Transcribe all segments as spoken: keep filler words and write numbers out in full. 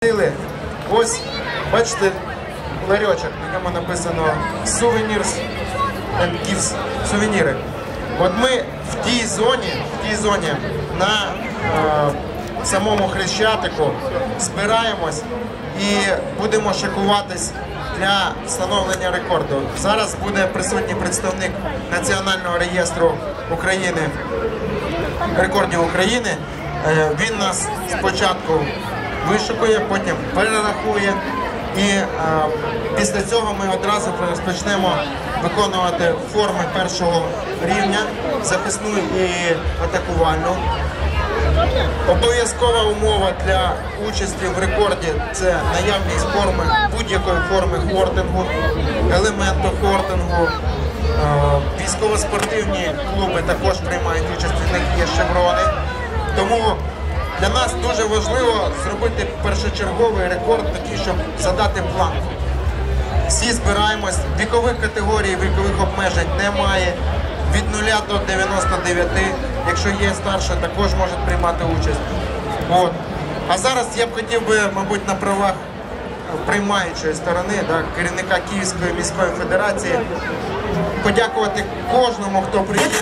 Ось, бачите, ларьочок, на ньому написано «Souvenirs and Gifts», сувеніри. От ми в тій зоні, в тій зоні на е, самому Хрещатику збираємось і будемо шикуватись для встановлення рекорду. Зараз буде присутній представник Національного реєстру України, рекордів України. Е, він нас спочатку вишукує, потім перерахує. І е, після цього ми одразу розпочнемо виконувати форми першого рівня, захисну і атакувальну. Обов'язкова умова для участі в рекорді – це наявність форми, будь-якої форми хортингу, елементу хортингу. Е, військово-спортивні клуби також приймають участь, в них є шеврони. Тому для нас дуже важливо зробити першочерговий рекорд такий, щоб задати планку. Всі збираємось, вікових категорій, вікових обмежень немає, від нуля до дев'яноста дев'яти, якщо є старше, також можуть приймати участь. От. А зараз я б хотів би, мабуть, на правах приймаючої сторони, да, керівника Київської міської федерації, подякувати кожному, хто приїхав.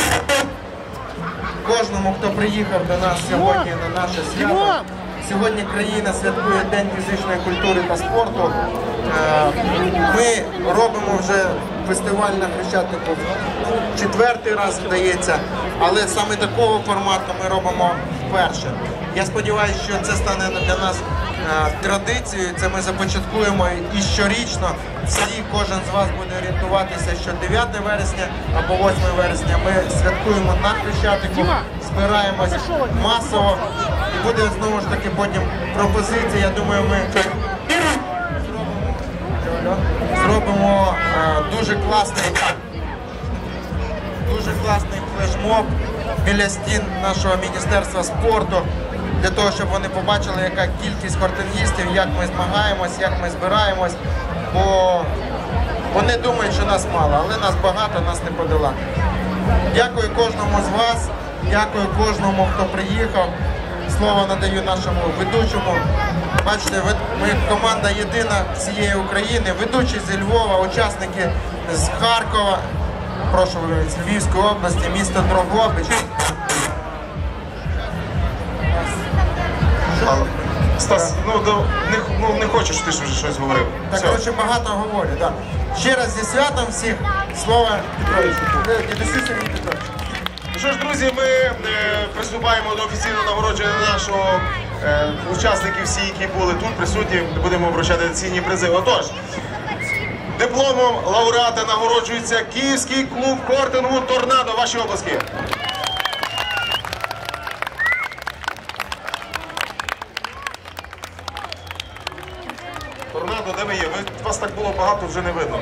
Кожному, хто приїхав до нас сьогодні на наше свято. Сьогодні країна святкує День фізичної культури та спорту. Ми робимо вже фестиваль на Хрещатику четвертий раз, здається, але саме такого формату ми робимо вперше. Я сподіваюся, що це стане для нас традицією, це ми започаткуємо і щорічно. Всі, кожен з вас буде орієнтуватися, що дев'яте вересня або восьме вересня ми святкуємо на Хрещатику, збираємось масово і буде знову ж таки потім пропозиція. Я думаю, ми зробимо, зробимо а, дуже класний, дуже класний флешмоб біля стін нашого Міністерства спорту, для того, щоб вони побачили, яка кількість хортингістів, як ми змагаємось, як ми збираємось. Бо вони думають, що нас мало, але нас багато, нас не подолати. Дякую кожному з вас, дякую кожному, хто приїхав. Слово надаю нашому ведучому. Бачите, ми команда єдина всієї України, ведучі зі Львова, учасники з Харкова, прошу вибачте, з Львівської області, місто Дрогобич. Стас, ну, до, не, ну не хочеш, ти ж вже щось говорив. Так, коротше, багато говорю, так. Да. Ще раз зі святом всіх, слово Петровичу. Дідусю Сергій Петрович. Ну що ж, друзі, ми е, приступаємо до офіційного нагородження нашого е, учасників всі, які були тут присутні, будемо вручати цінні призи. Отож, дипломом лауреата нагороджується Київський клуб хортингу «Торнадо». Ваші оплески. Торнадо, де ви є? Ви, вас так було багато, вже не видно.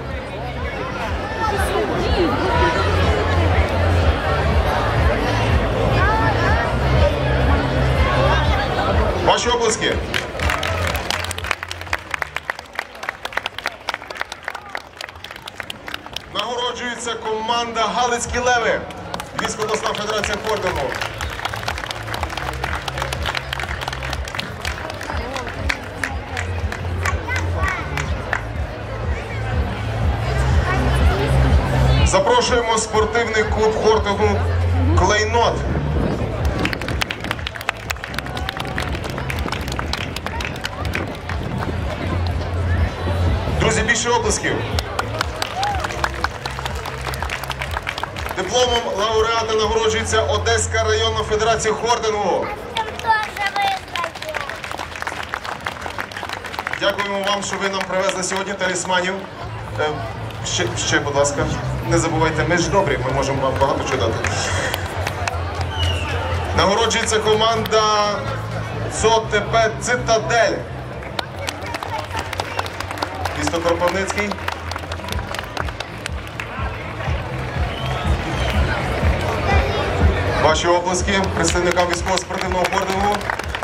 Ваші оплески. Нагороджується команда «Галицькі леви». Львівська обласна федерація хортингу. Запрошуємо спортивний клуб хортингу «Клейнот». Друзі, більше оплесків. Дипломом лауреата нагороджується Одеська районна федерація хортингу. Дякуємо вам, що ви нам привезли сьогодні талісманів. Ще, ще, будь ласка, не забувайте, ми ж добрі, ми можемо вам багато чого дати. Нагороджується команда ЦОТП «Цитадель». Місто Кропивницький. Ваші оплески представникам військово-спортивного хортингу.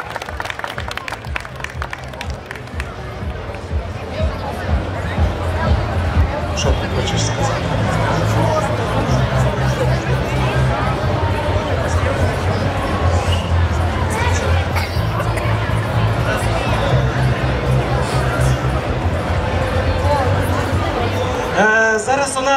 Що ти хочеш сказати?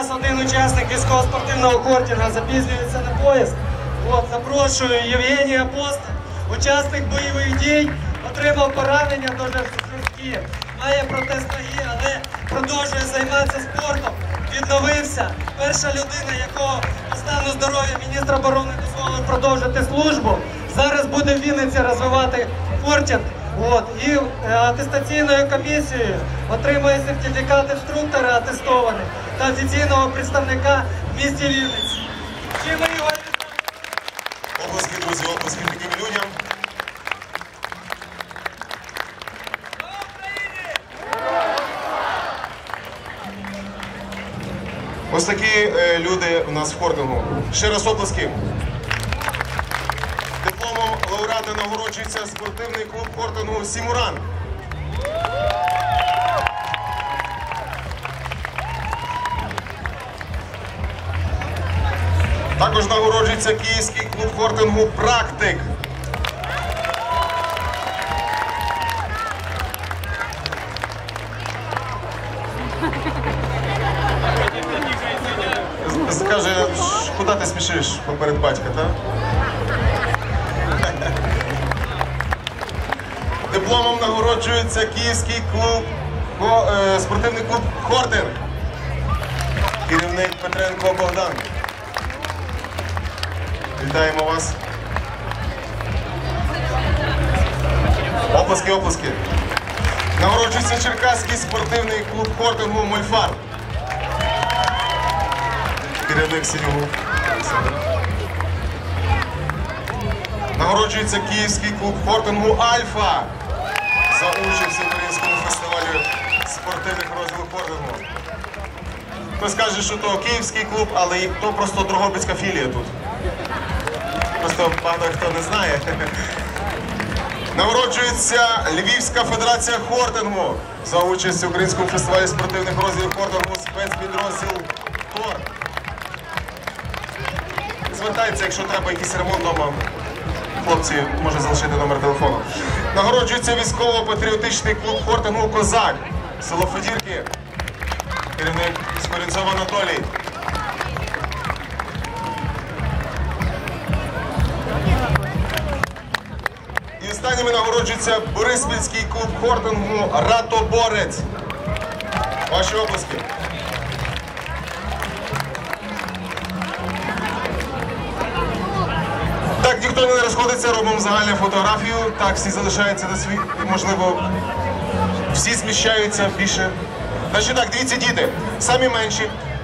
нас один учасник військово-спортивного хортингу запізнюється на поїзд. От, запрошую Євгеній Апостол, учасник бойових дій, отримав поранення дуже жорсткі, має протез ноги, але продовжує займатися спортом, відновився. Перша людина, якого по стану здоров'я міністр оборони дозволив продовжити службу, зараз буде в Вінниці розвивати хортинг. От, і е, атестаційною комісією отримує сертифікат інструктора атестований та офіційного представника в місті Вінниці. Чим ми його Оплески, друзі, оплески таким людям. Ось такі е, люди у нас в хортингу. Ще раз оплески. Дипломом лауреата нагороджується спортивний клуб хортингу «Сімуран». Також нагороджується київський клуб хортингу «Практик». Скаже, куди ти спішиш поперед батька, так? Дипломом нагороджується київський клуб, о, е, спортивний клуб «Хортинг». Керівник Петренко Богдан. Вітаємо вас. Оплески, оплески. Нагороджується Черкаський спортивний клуб хортингу «Мольфар». Керівник Синюгу. Нагороджується Київський клуб хортингу «Альфа» за участь в Українському фестивалі спортивних розділів хортингу. Хтось каже, що то київський клуб, але то просто Дрогобицька філія тут. Просто багато хто не знає. Нагороджується Львівська федерація хортингу за участь в Українському фестивалі спортивних розділів хортингу спецпідрозділ «Тор». Звертається, якщо треба якийсь ремонт вдома. Хлопці, може залишити номер телефону. Нагороджується військово-патріотичний клуб хортингу «Козак», село Федірки. Керівник Скорінцов Анатолій. І останніми нагороджується Бориспільський клуб хортингу «Ратоборець». Ваші оплески. Так, ніхто не розходиться, робимо загальну фотографію. Так, всі залишаються на свій, можливо, всі зміщаються більше. Значить так, дивіться, діти, самі менші